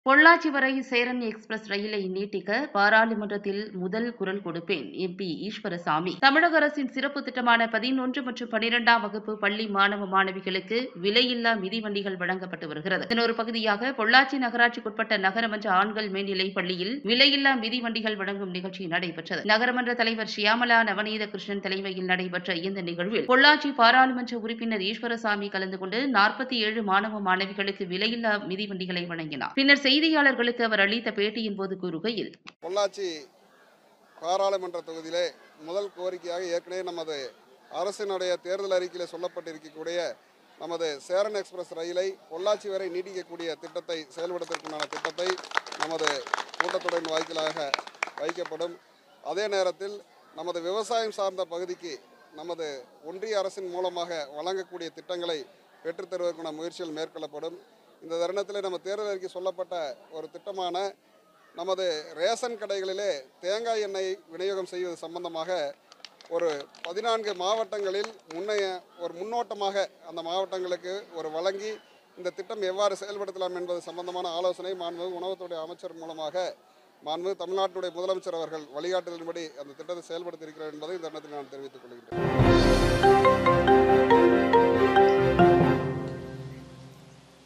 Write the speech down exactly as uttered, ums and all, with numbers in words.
பொள்ளாச்சி வரை சேரன் எக்ஸ்பிரஸ் ரயிலை நீட்டிக்க பாராளுமன்றத்தில் முதல் குரல் கொடுப்பேன் எம்பி ஈஸ்வரசாமி. தமிழக அரசின் சிறப்பு திட்டமான பதினொன்று மற்றும் பனிரெண்டாம் வகுப்பு பள்ளி மாணவ மாணவிகளுக்கு விலையில்லா மிதிவண்டிகள் வழங்கப்பட்டு வருகிறது. இதன் ஒரு பகுதியாக பொள்ளாச்சி நகராட்சிக்குட்பட்ட நகரமன்ற ஆண்கள் மேல்நிலைப் பள்ளியில் விலையில்லா மிதிவண்டிகள் வழங்கும் நிகழ்ச்சி நடைபெற்றது. நகரமன்ற தலைவர் ஷியாமலா நவநீத கிருஷ்ணன் தலைமையில் நடைபெற்ற இந்த நிகழ்வில் பொள்ளாச்சி பாராளுமன்ற உறுப்பினர் ஈஸ்வரசாமி கலந்து கொண்டு நாற்பத்தி ஏழு மாணவ மாணவிகளுக்கு விலையில்லா மிதிவண்டிகளை வழங்கினார். பின்னர் செய்தியாளர்களுக்கு அவர் அளித்த பேட்டியின் போது கூறுகையில், பொள்ளாச்சி பாராளுமன்ற தொகுதியிலே முதல் கோரிக்கையாக ஏற்கனவே நமது அரசினுடைய தேர்தல் அறிக்கையில் சொல்லப்பட்டிருக்கக்கூடிய நமது சேரன் எக்ஸ்பிரஸ் ரயிலை பொள்ளாச்சி வரை நீட்டிக்கக்கூடிய திட்டத்தை செயல்படுத்துவதற்கான திட்டத்தை நமது கூட்டத்தொடரின் வாய்க்கலாக வைக்கப்படும். அதே நேரத்தில் நமது விவசாயம் சார்ந்த பகுதிக்கு நமது ஒன்றிய அரசின் மூலமாக வழங்கக்கூடிய திட்டங்களை பெற்றுத்தருவதற்கான முயற்சிகள் மேற்கொள்ளப்படும். இந்த தருணத்தில் நம்ம தேர்தல் அறிக்கை சொல்லப்பட்ட ஒரு திட்டமான நமது ரேஷன் கடைகளிலே தேங்காய் எண்ணெய் விநியோகம் செய்வது சம்பந்தமாக ஒரு பதினான்கு மாவட்டங்களில் முன்னைய ஒரு முன்னோட்டமாக அந்த மாவட்டங்களுக்கு ஒரு வழங்கி இந்த திட்டம் எவ்வாறு செயல்படுத்தலாம் என்பது சம்பந்தமான ஆலோசனை மாண்புமிகு உணவுத்துறை அமைச்சர் மூலமாக மாண்புமிகு தமிழ்நாட்டுடைய முதலமைச்சர் அவர்கள் வழிகாட்டுதலின்படி அந்த திட்டத்தை செயல்படுத்தி இருக்கிறார் என்பதை இந்த தருணத்தில் நான் தெரிவித்துக் கொள்கிறேன்.